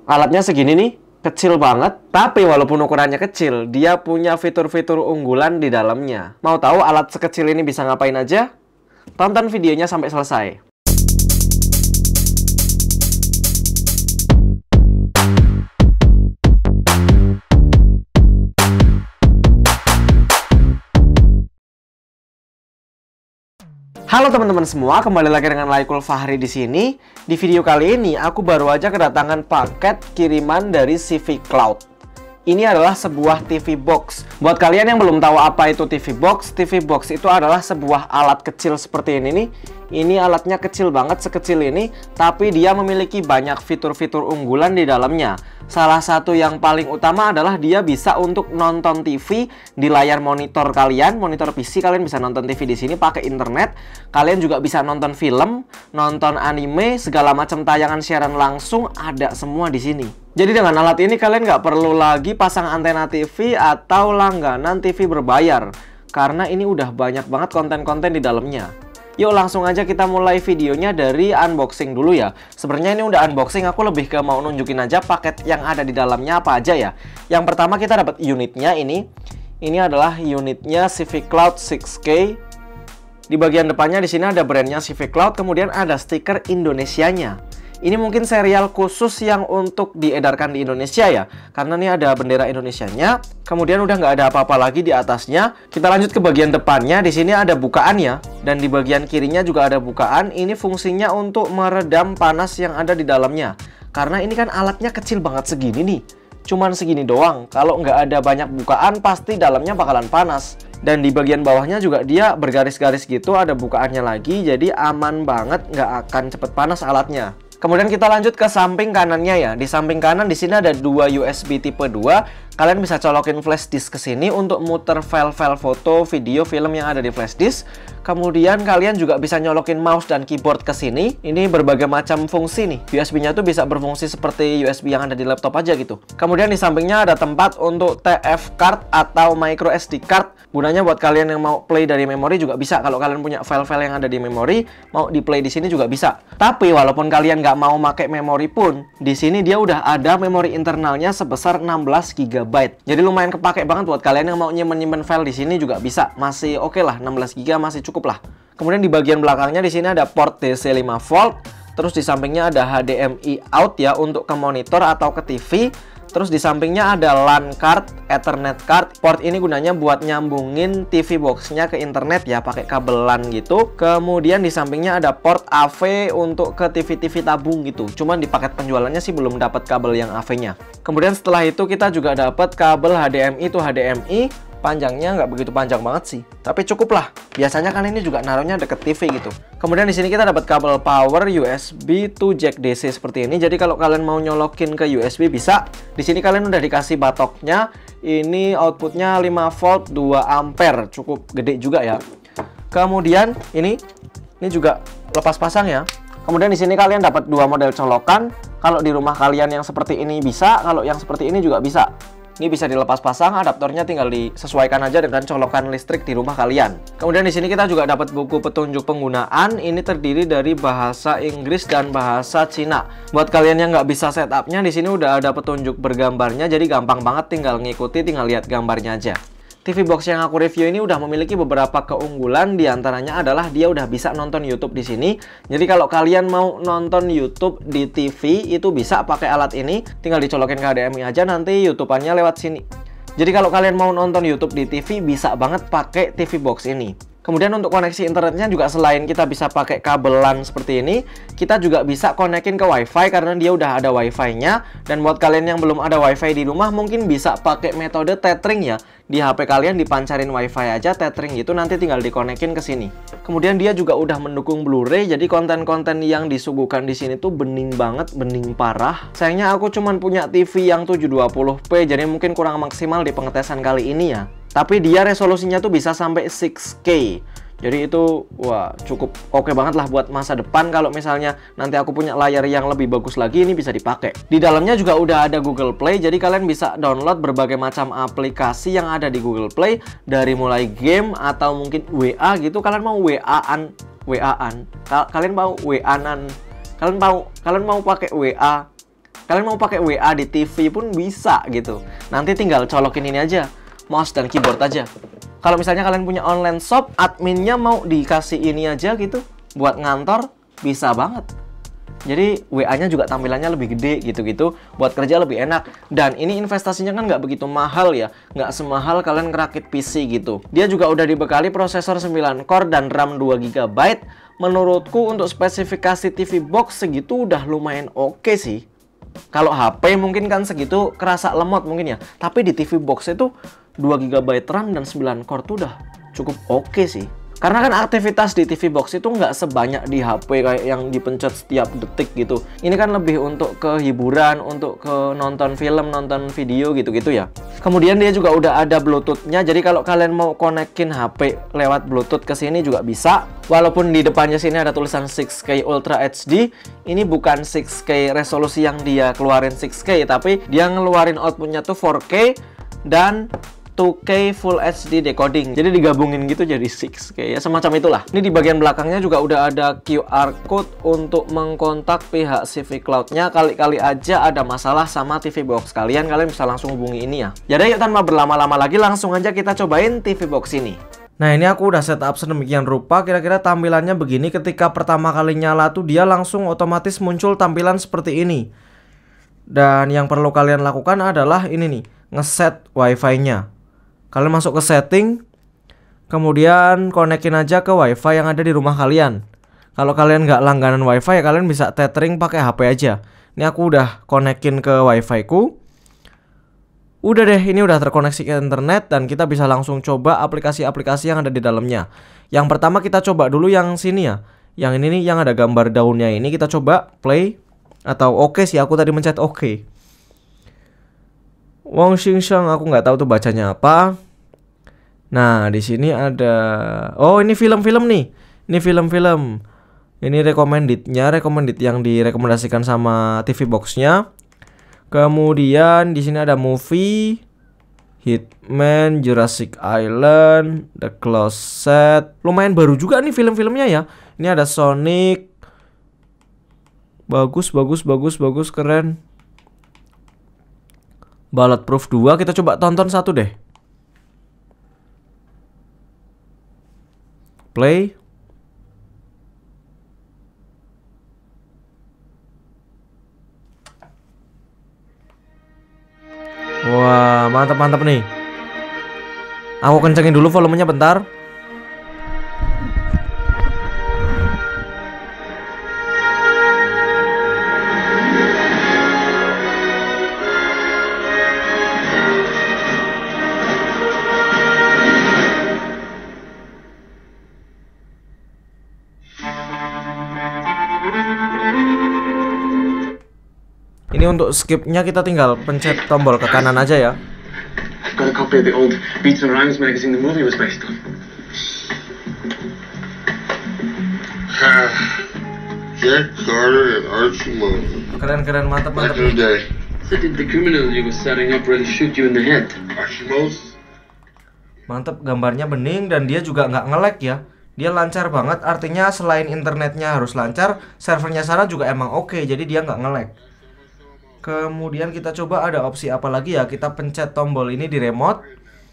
Alatnya segini nih, kecil banget. Tapi walaupun ukurannya kecil, dia punya fitur-fitur unggulan di dalamnya. Mau tahu alat sekecil ini bisa ngapain aja? Tonton videonya sampai selesai. Halo teman-teman semua, kembali lagi dengan Laikul Fahri di sini. Di video kali ini aku baru aja kedatangan paket kiriman dari CV Cloud. Ini adalah sebuah TV box. Buat kalian yang belum tahu apa itu TV box itu adalah sebuah alat kecil seperti ini nih. Ini alatnya kecil banget, sekecil ini, tapi dia memiliki banyak fitur-fitur unggulan di dalamnya. Salah satu yang paling utama adalah dia bisa untuk nonton TV di layar monitor kalian, monitor PC. Kalian bisa nonton TV di sini pakai internet. Kalian juga bisa nonton film, nonton anime, segala macam tayangan siaran langsung ada semua di sini. Jadi dengan alat ini kalian nggak perlu lagi pasang antena TV atau langganan TV berbayar, karena ini udah banyak banget konten-konten di dalamnya. Yuk langsung aja kita mulai videonya dari unboxing dulu ya. Sebenarnya ini udah unboxing, aku lebih ke mau nunjukin aja paket yang ada di dalamnya apa aja ya. Yang pertama kita dapat unitnya ini. Ini adalah unitnya CV Cloud 6K. Di bagian depannya di sini ada brandnya CV Cloud, kemudian ada stiker Indonesianya. Ini mungkin serial khusus yang untuk diedarkan di Indonesia ya, karena ini ada bendera Indonesianya. Kemudian udah nggak ada apa-apa lagi di atasnya. Kita lanjut ke bagian depannya. Di sini ada bukaan ya, dan di bagian kirinya juga ada bukaan. Ini fungsinya untuk meredam panas yang ada di dalamnya. Karena ini kan alatnya kecil banget segini nih, cuman segini doang. Kalau nggak ada banyak bukaan, pasti dalamnya bakalan panas. Dan di bagian bawahnya juga dia bergaris-garis gitu, ada bukaannya lagi, jadi aman banget, nggak akan cepet panas alatnya. Kemudian kita lanjut ke samping kanannya ya. Di samping kanan di sini ada dua USB tipe 2. Kalian bisa colokin flash disk ke sini untuk muter file-file foto, video, film yang ada di flash disk. Kemudian kalian juga bisa nyolokin mouse dan keyboard ke sini. Ini berbagai macam fungsi nih. USB-nya tuh bisa berfungsi seperti USB yang ada di laptop aja gitu. Kemudian di sampingnya ada tempat untuk TF card atau micro SD card. Gunanya buat kalian yang mau play dari memori juga bisa. Kalau kalian punya file-file yang ada di memori, mau di play di sini juga bisa. Tapi walaupun kalian nggak mau pakai memori pun, di sini dia udah ada memori internalnya sebesar 16 GB. Jadi lumayan kepake banget buat kalian yang mau nyimpen file di sini juga bisa. Masih oke lah, 16 GB masih cukup lah. Kemudian di bagian belakangnya di sini ada port DC 5 volt. Terus di sampingnya ada HDMI out ya untuk ke monitor atau ke TV. Terus di sampingnya ada LAN card, Ethernet card. Port ini gunanya buat nyambungin TV box-nya ke internet ya, pakai kabel LAN gitu. Kemudian di sampingnya ada port AV untuk ke TV-TV tabung gitu. Cuman di paket penjualannya sih belum dapat kabel yang AV-nya. Kemudian setelah itu kita juga dapat kabel HDMI to HDMI. Panjangnya nggak begitu panjang banget sih, tapi cukup lah. Biasanya kan ini juga naruhnya deket TV gitu. Kemudian di sini kita dapat kabel power USB to jack DC seperti ini. Jadi kalau kalian mau nyolokin ke USB bisa. Di sini kalian udah dikasih batoknya. Ini outputnya 5 volt 2 ampere, cukup gede juga ya. Kemudian ini juga lepas pasang ya. Kemudian di sini kalian dapat dua model colokan. Kalau di rumah kalian yang seperti ini bisa, kalau yang seperti ini juga bisa. Ini bisa dilepas pasang, adaptornya tinggal disesuaikan aja dengan colokan listrik di rumah kalian. Kemudian di sini kita juga dapat buku petunjuk penggunaan. Ini terdiri dari bahasa Inggris dan bahasa Cina. Buat kalian yang nggak bisa setupnya, di sini udah ada petunjuk bergambarnya, jadi gampang banget, tinggal ngikuti, tinggal lihat gambarnya aja. TV box yang aku review ini udah memiliki beberapa keunggulan, diantaranya adalah dia udah bisa nonton YouTube di sini. Jadi kalau kalian mau nonton YouTube di TV itu bisa pakai alat ini, tinggal dicolokin ke HDMI aja, nanti YouTube-annya lewat sini. Jadi kalau kalian mau nonton YouTube di TV bisa banget pakai TV box ini. Kemudian untuk koneksi internetnya juga selain kita bisa pakai kabel LAN seperti ini, kita juga bisa konekin ke WiFi karena dia udah ada WiFi-nya. Dan buat kalian yang belum ada WiFi di rumah mungkin bisa pakai metode tethering ya. Di HP kalian dipancarin WiFi aja, tethering gitu, nanti tinggal dikonekin ke sini. Kemudian dia juga udah mendukung Blu-ray, jadi konten-konten yang disuguhkan di sini tuh bening banget, bening parah. Sayangnya aku cuman punya TV yang 720p, jadi mungkin kurang maksimal di pengetesan kali ini ya. Tapi dia resolusinya tuh bisa sampai 6K. Jadi itu wah cukup oke banget lah buat masa depan. Kalau misalnya nanti aku punya layar yang lebih bagus lagi, ini bisa dipakai. Di dalamnya juga udah ada Google Play, jadi kalian bisa download berbagai macam aplikasi yang ada di Google Play. Dari mulai game atau mungkin WA gitu. Kalian mau WA-an, kalian mau WA-an, kalian mau pakai WA Kalian mau pakai WA di TV pun bisa gitu. Nanti tinggal colokin ini aja, mouse dan keyboard aja. Kalau misalnya kalian punya online shop, adminnya mau dikasih ini aja gitu buat ngantor, bisa banget. Jadi WA-nya juga tampilannya lebih gede gitu-gitu, buat kerja lebih enak. Dan ini investasinya kan nggak begitu mahal ya, nggak semahal kalian ngerakit PC gitu. Dia juga udah dibekali prosesor 9 core dan RAM 2 GB. Menurutku untuk spesifikasi TV box segitu udah lumayan oke sih. Kalau HP mungkin kan segitu kerasa lemot mungkin ya. Tapi di TV box itu 2 GB RAM dan 9 core tuh udah cukup oke sih. Karena kan aktivitas di TV box itu nggak sebanyak di HP kayak yang dipencet setiap detik gitu. Ini kan lebih untuk ke hiburan, untuk ke nonton film, nonton video gitu-gitu ya. Kemudian dia juga udah ada Bluetooth-nya. Jadi kalau kalian mau konekin HP lewat Bluetooth ke sini juga bisa. Walaupun di depannya sini ada tulisan 6K Ultra HD, ini bukan 6K resolusi yang dia keluarin 6K, tapi dia ngeluarin outputnya tuh 4K dan 2K Full HD decoding. Jadi digabungin gitu jadi 6K ya, semacam itulah. Ini di bagian belakangnya juga udah ada QR code untuk mengkontak pihak CV Cloud-nya. Kali-kali aja ada masalah sama TV box kalian bisa langsung hubungi ini ya. Jadi yuk tanpa berlama-lama lagi langsung aja kita cobain TV box ini. Nah, ini aku udah setup sedemikian rupa. Kira-kira tampilannya begini. Ketika pertama kali nyala tuh dia langsung otomatis muncul tampilan seperti ini. Dan yang perlu kalian lakukan adalah ini nih, ngeset wifi-nya. Kalian masuk ke setting, kemudian konekin aja ke wifi yang ada di rumah kalian. Kalau kalian nggak langganan wifi ya kalian bisa tethering pakai HP aja. Ini aku udah konekin ke wifi ku. Udah deh, ini udah terkoneksi ke internet dan kita bisa langsung coba aplikasi-aplikasi yang ada di dalamnya. Yang pertama kita coba dulu yang sini ya. Yang ini nih yang ada gambar daunnya ini, kita coba play atau oke sih, aku tadi mencet oke. Wong Xing Sheng, aku nggak tahu tuh bacanya apa. Nah, di sini ada, oh ini film-film nih. Ini film-film. Ini recommended yang direkomendasikan sama TV box-nya. Kemudian di sini ada movie, Hitman, Jurassic Island, The Closet. Lumayan baru juga nih film-filmnya ya. Ini ada Sonic. Bagus, keren. Bulletproof 2, kita coba tonton satu deh. Play. Wah, mantap nih. Aku kencengin dulu volumenya bentar. Ini untuk skipnya kita tinggal pencet tombol ke kanan aja ya. I've got a copy of the old Beats and Rhymes magazine the movie was based on. Jack Carter and Archie Moses. Keren, mantap. Back in the day. So did the criminal you were setting up really shoot you in the head? Archie Moses. Mantap, gambarnya bening dan dia juga nggak nge-lag ya. Dia lancar banget, artinya selain internetnya harus lancar, servernya sana juga emang oke, jadi dia nggak nge-lag. Kemudian kita coba ada opsi apa lagi ya. Kita pencet tombol ini di remote.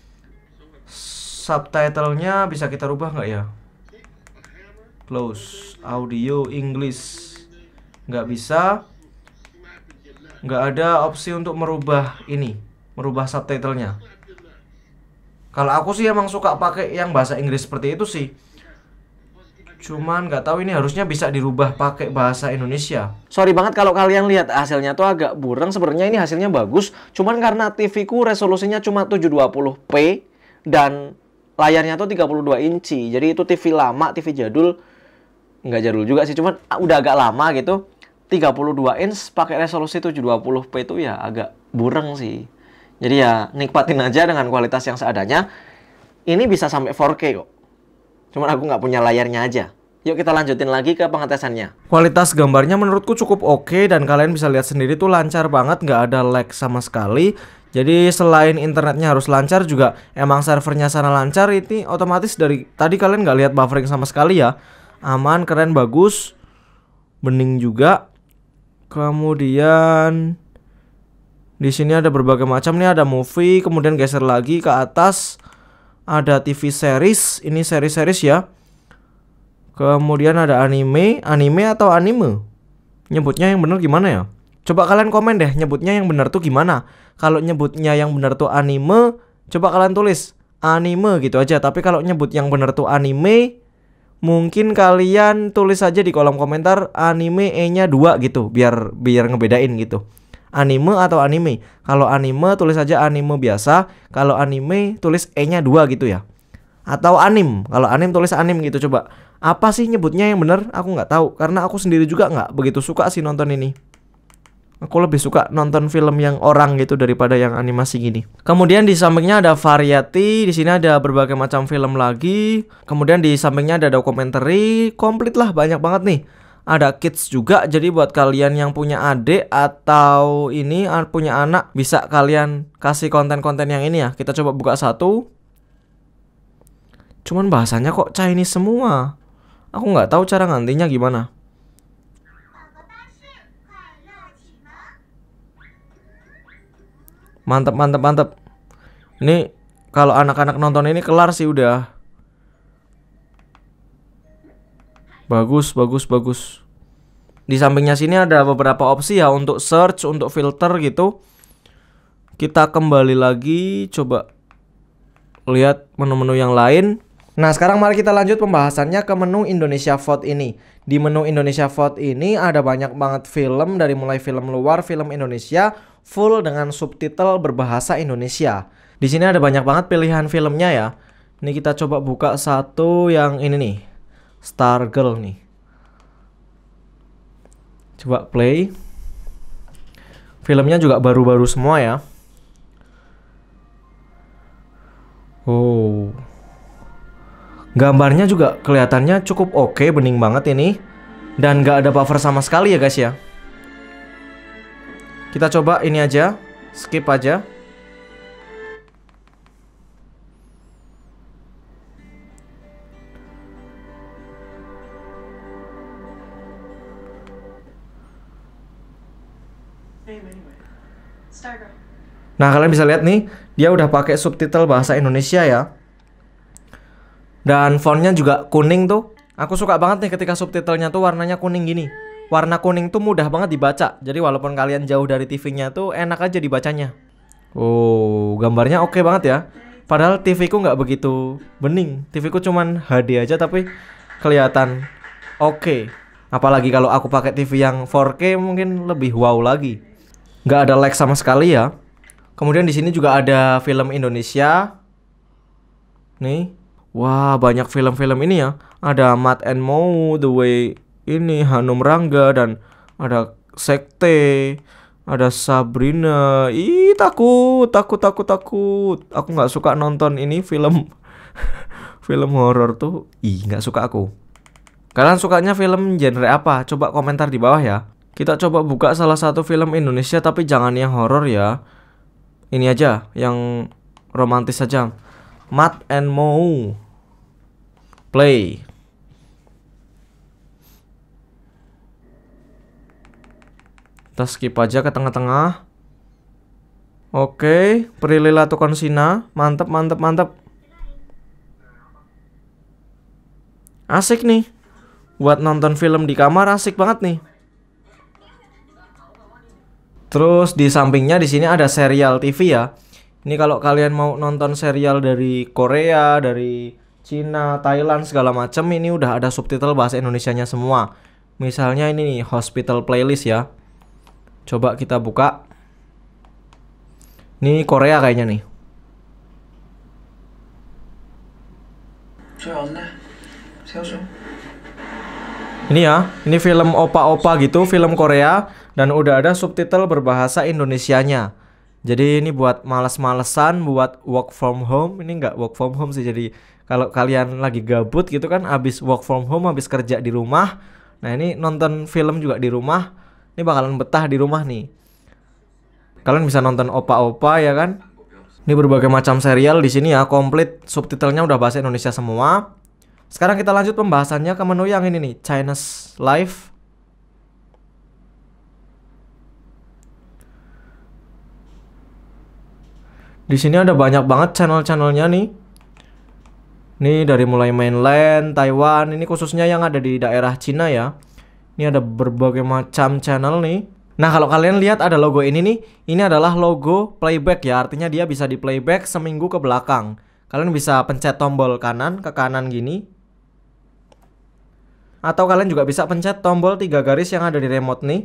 Subtitlenya bisa kita rubah nggak ya? Close, audio, English. Nggak bisa. Nggak ada opsi untuk merubah ini, merubah subtitlenya. Kalau aku sih emang suka pakai yang bahasa Inggris seperti itu sih. Cuman nggak tahu ini harusnya bisa dirubah pakai bahasa Indonesia. Sorry banget kalau kalian lihat hasilnya tuh agak burem. Sebenarnya ini hasilnya bagus. Cuman karena TV ku resolusinya cuma 720p dan layarnya tuh 32 inci. Jadi itu TV lama, TV jadul. Nggak jadul juga sih, cuman udah agak lama gitu. 32 inch pakai resolusi 720p itu ya agak bureng sih. Jadi ya nikmatin aja dengan kualitas yang seadanya. Ini bisa sampai 4K kok. Cuman aku nggak punya layarnya aja. Yuk kita lanjutin lagi ke pengetesannya. Kualitas gambarnya menurutku cukup oke. Dan kalian bisa lihat sendiri tuh lancar banget. Nggak ada lag sama sekali. Jadi selain internetnya harus lancar juga emang servernya sana lancar. Ini otomatis dari tadi kalian nggak lihat buffering sama sekali ya. Aman, keren, bagus. Bening juga. Kemudian Di sini ada berbagai macam nih, ada movie, kemudian geser lagi ke atas ada TV series, ini series ya. Kemudian ada anime atau anime. Nyebutnya yang bener gimana ya? Coba kalian komen deh, nyebutnya yang bener tuh gimana? Kalau nyebutnya yang bener tuh anime, coba kalian tulis anime gitu aja. Tapi kalau nyebut yang bener tuh anime, mungkin kalian tulis aja di kolom komentar anime E-nya 2 gitu, biar ngebedain gitu. Anime atau anime. Kalau anime tulis aja anime biasa, kalau anime tulis E-nya 2 gitu ya. Atau anim, kalau anim tulis anim gitu. Coba apa sih nyebutnya yang bener? Aku nggak tahu, karena aku sendiri juga nggak begitu suka sih nonton ini. Aku lebih suka nonton film yang orang gitu daripada yang animasi gini. Kemudian di sampingnya ada variety, di sini ada berbagai macam film lagi. Kemudian di sampingnya ada dokumenter, komplit lah, banyak banget nih. Ada kids juga, jadi buat kalian yang punya adik atau ini punya anak, bisa kalian kasih konten-konten yang ini ya. Kita coba buka satu. Cuman bahasanya kok Chinese semua. Aku nggak tahu cara ngantinya gimana. Mantep, mantep, mantep. Ini kalau anak-anak nonton ini kelar sih udah. Bagus, bagus, bagus. Di sampingnya sini ada beberapa opsi ya untuk search, untuk filter gitu. Kita kembali lagi, coba lihat menu-menu yang lain. Nah, sekarang mari kita lanjut pembahasannya ke menu Indonesia VOD ini. Di menu Indonesia VOD ini ada banyak banget film, dari mulai film luar, film Indonesia, full dengan subtitle berbahasa Indonesia. Di sini ada banyak banget pilihan filmnya ya. Ini kita coba buka satu yang ini nih, Stargirl nih. Coba play. Filmnya juga baru-baru semua ya. Oh, gambarnya juga kelihatannya cukup oke, bening banget ini. Dan gak ada buffer sama sekali ya guys ya. Kita coba ini aja, skip aja. Nah, kalian bisa lihat nih, dia udah pakai subtitle bahasa Indonesia ya. Dan fontnya juga kuning tuh. Aku suka banget nih ketika subtitlenya tuh warnanya kuning gini. Warna kuning tuh mudah banget dibaca. Jadi walaupun kalian jauh dari TV-nya tuh enak aja dibacanya. Oh, gambarnya oke banget ya. Padahal TV ku nggak begitu bening. TV ku cuman HD aja tapi kelihatan oke. Apalagi kalau aku pakai TV yang 4K mungkin lebih wow lagi. Nggak ada lag sama sekali ya. Kemudian di sini juga ada film Indonesia. Nih. Wah, banyak film-film ini ya. Ada Matt and Mo, The Way ini, Hanum Rangga, dan ada Sekte, ada Sabrina. Ih, takut. Aku nggak suka nonton ini film film horor tuh. Ih, nggak suka aku. Kalian sukanya film genre apa? Coba komentar di bawah ya. Kita coba buka salah satu film Indonesia, tapi jangan yang horor ya. Ini aja, yang romantis saja. Matt and Mo. Play. Kita skip aja ke tengah-tengah. Oke, Prilly Latukonsina. Mantep, mantep, mantep. Asik nih. Buat nonton film di kamar asik banget nih. Terus di sampingnya di sini ada serial TV ya. Ini kalau kalian mau nonton serial dari Korea, dari Cina, Thailand segala macam, ini udah ada subtitle bahasa Indonesianya semua. Misalnya ini nih, Hospital Playlist ya. Coba kita buka. Ini Korea kayaknya nih. Ini ya, ini film opa-opa gitu, film Korea. Dan udah ada subtitle berbahasa Indonesianya. Jadi ini buat males-malesan, buat work from home. Ini nggak work from home sih, jadi kalau kalian lagi gabut gitu kan, habis work from home, habis kerja di rumah. Nah, ini nonton film juga di rumah. Ini bakalan betah di rumah nih. Kalian bisa nonton opa-opa ya kan. Ini berbagai macam serial di sini ya, komplit subtitlenya udah bahasa Indonesia semua. Sekarang kita lanjut pembahasannya ke menu yang ini nih, Chinese Live. Di sini ada banyak banget channel-channelnya nih. Nih dari mulai mainland, Taiwan, ini khususnya yang ada di daerah Cina ya. Ini ada berbagai macam channel nih. Nah, kalau kalian lihat ada logo ini nih, ini adalah logo playback ya. Artinya dia bisa di playback seminggu ke belakang. Kalian bisa pencet tombol kanan ke kanan gini. Atau kalian juga bisa pencet tombol 3 garis yang ada di remote nih.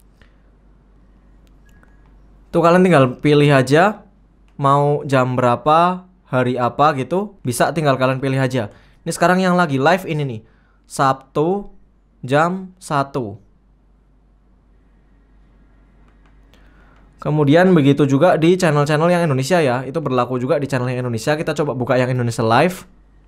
Tuh kalian tinggal pilih aja mau jam berapa, hari apa gitu, bisa tinggal kalian pilih aja. Ini sekarang yang lagi live ini nih, Sabtu jam 1. Kemudian begitu juga di channel-channel yang Indonesia ya, itu berlaku juga di channel yang Indonesia. Kita coba buka yang Indonesia live.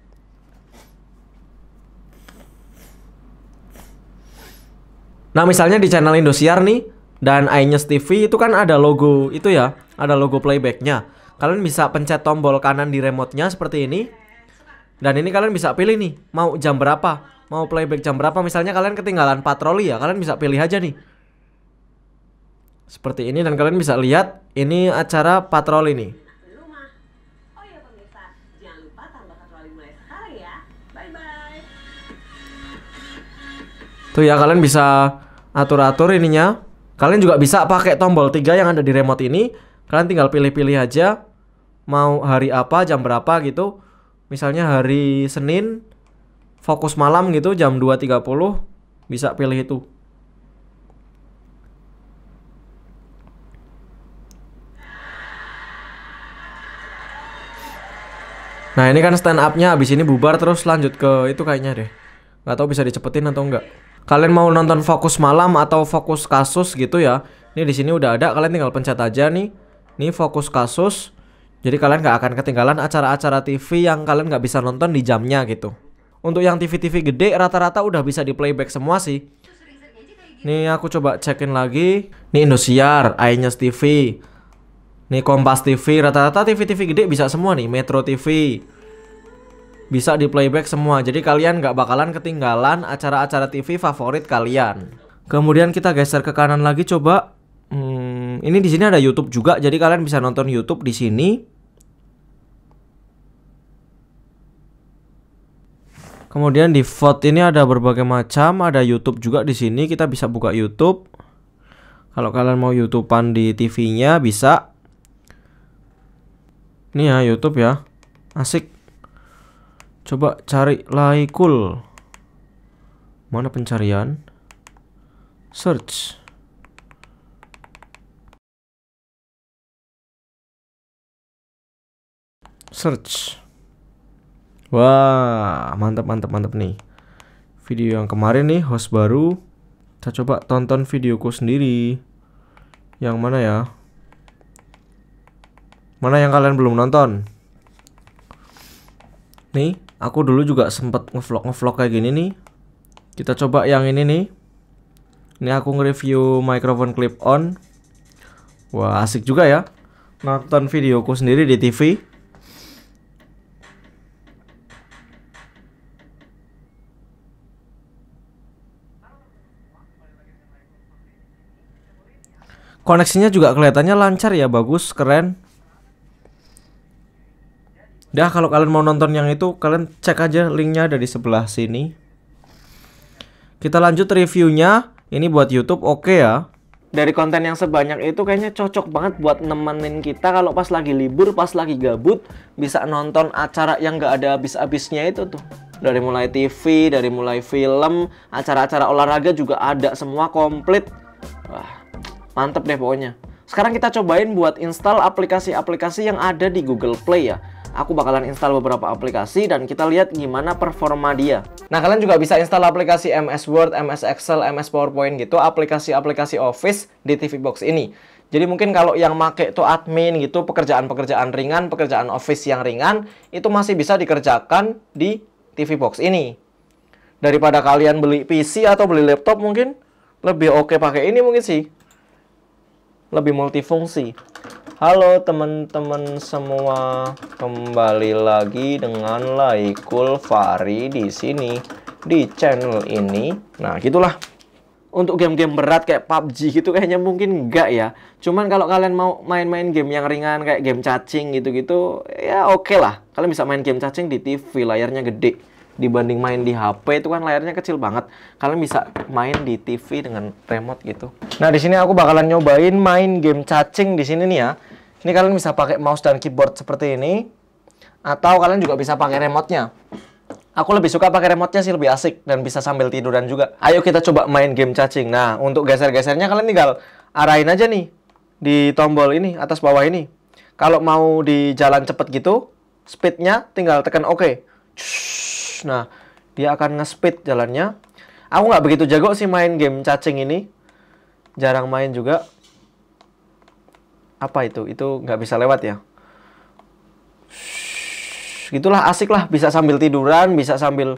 Nah, misalnya di channel Indosiar nih dan iNews TV itu kan ada logo itu ya, ada logo playbacknya. Kalian bisa pencet tombol kanan di remote-nya seperti ini. Dan ini kalian bisa pilih nih, mau jam berapa, mau playback jam berapa. Misalnya kalian ketinggalan patroli ya, kalian bisa pilih aja nih seperti ini, dan kalian bisa lihat ini acara patroli nih. Tuh ya, kalian bisa atur-atur ininya. Kalian juga bisa pakai tombol 3 yang ada di remote ini. Kalian tinggal pilih-pilih aja mau hari apa, jam berapa gitu. Misalnya hari Senin, fokus malam gitu, jam 2.30, bisa pilih itu. Nah, ini kan stand up-nya, habis ini bubar terus lanjut ke itu kayaknya deh. Nggak tahu bisa dicepetin atau enggak. Kalian mau nonton fokus malam atau fokus kasus gitu ya. Ini di sini udah ada, kalian tinggal pencet aja nih. Ini fokus kasus. Jadi kalian nggak akan ketinggalan acara-acara TV yang kalian nggak bisa nonton di jamnya gitu. Untuk yang TV-TV gede rata-rata udah bisa di playback semua sih. Nih aku coba cekin lagi. Nih Indosiar, iNews TV, nih Kompas TV, rata-rata TV-TV gede bisa semua nih. Metro TV bisa di playback semua. Jadi kalian nggak bakalan ketinggalan acara-acara TV favorit kalian. Kemudian kita geser ke kanan lagi coba. Ini di sini ada YouTube juga, jadi kalian bisa nonton YouTube di sini. Kemudian di VOD ini ada berbagai macam, ada YouTube juga di sini. Kita bisa buka YouTube. Kalau kalian mau YouTubean di TV-nya bisa. Ini ya YouTube ya, asik. Coba cari Laikul. Mana pencarian? Search. Search. Wah, mantap nih. Video yang kemarin nih, host baru. Kita coba tonton videoku sendiri. Yang mana ya? Mana yang kalian belum nonton? Nih, aku dulu juga sempet ngevlog kayak gini nih. Kita coba yang ini nih. Ini aku nge-review microphone clip on. Wah, asik juga ya nonton videoku sendiri di TV. Koneksinya juga kelihatannya lancar ya, bagus, keren. Dah, kalau kalian mau nonton yang itu, kalian cek aja linknya ada di sebelah sini. Kita lanjut reviewnya. Ini buat YouTube oke ya. Dari konten yang sebanyak itu kayaknya cocok banget buat nemenin kita kalau pas lagi libur, pas lagi gabut, bisa nonton acara yang gak ada habis-habisnya itu tuh. Dari mulai TV, dari mulai film, acara-acara olahraga juga ada semua komplit. Wah, mantep deh pokoknya. Sekarang kita cobain buat install aplikasi-aplikasi yang ada di Google Play ya. Aku bakalan install beberapa aplikasi dan kita lihat gimana performa dia. Nah, kalian juga bisa install aplikasi MS Word, MS Excel, MS PowerPoint gitu, aplikasi-aplikasi Office di TV Box ini. Jadi mungkin kalau yang make tuh admin gitu, pekerjaan-pekerjaan ringan, pekerjaan Office yang ringan, itu masih bisa dikerjakan di TV Box ini. Daripada kalian beli PC atau beli laptop mungkin lebih oke pakai ini mungkin sih. Lebih multifungsi. Halo teman-teman semua, kembali lagi dengan Laikul Fahri di sini di channel ini. Nah, gitulah. Untuk game-game berat kayak PUBG gitu kayaknya mungkin enggak ya. Cuman kalau kalian mau main-main game yang ringan kayak game cacing gitu-gitu, ya oke lah. Kalian bisa main game cacing di TV, layarnya gede. Dibanding main di HP itu kan layarnya kecil banget. Kalian bisa main di TV dengan remote gitu. Nah, di sini aku bakalan nyobain main game cacing di sini nih ya. Ini kalian bisa pakai mouse dan keyboard seperti ini, atau kalian juga bisa pakai remote-nya. Aku lebih suka pakai remote-nya sih, lebih asik dan bisa sambil tiduran juga. Ayo kita coba main game cacing. Nah, untuk geser-gesernya kalian tinggal arahin aja nih di tombol ini, atas bawah ini. Kalau mau di jalan cepet gitu, speed-nya tinggal tekan OK. Nah, dia akan nge-speed jalannya. Aku nggak begitu jago sih main game cacing ini. Jarang main juga. Apa itu? Itu nggak bisa lewat ya? Gitulah, asik lah, bisa sambil tiduran, bisa sambil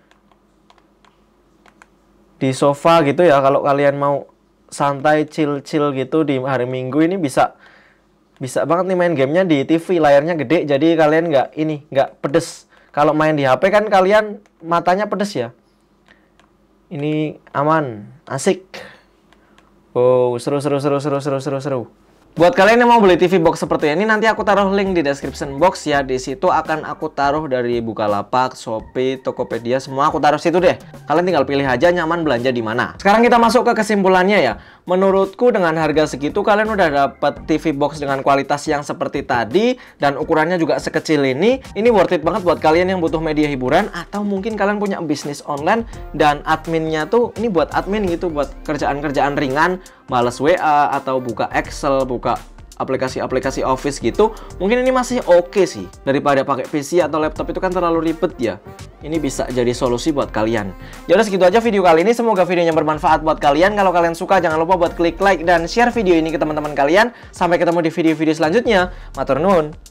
di sofa gitu ya. Kalau kalian mau santai chill-chill gitu di hari Minggu ini bisa banget nih main gamenya di TV, layarnya gede, jadi kalian nggak pedes. Kalau main di HP kan kalian matanya pedes ya. Ini aman, asik. Oh, seru. Buat kalian yang mau beli TV box seperti ini, nanti aku taruh link di description box ya. Di situ akan aku taruh dari Bukalapak, Shopee, Tokopedia, semua aku taruh situ deh. Kalian tinggal pilih aja nyaman belanja di mana. Sekarang kita masuk ke kesimpulannya ya. Menurutku dengan harga segitu kalian udah dapet TV box dengan kualitas yang seperti tadi dan ukurannya juga sekecil ini. Ini worth it banget buat kalian yang butuh media hiburan, atau mungkin kalian punya bisnis online dan adminnya tuh ini buat admin gitu, buat kerjaan-kerjaan ringan, males WA atau buka Excel, buka aplikasi-aplikasi Office gitu. Mungkin ini masih oke sih. Daripada pakai PC atau laptop itu kan terlalu ribet ya. Ini bisa jadi solusi buat kalian. Ya udah, segitu aja video kali ini. Semoga videonya bermanfaat buat kalian. Kalau kalian suka, jangan lupa buat klik like dan share video ini ke teman-teman kalian. Sampai ketemu di video-video selanjutnya. Matur nuwun.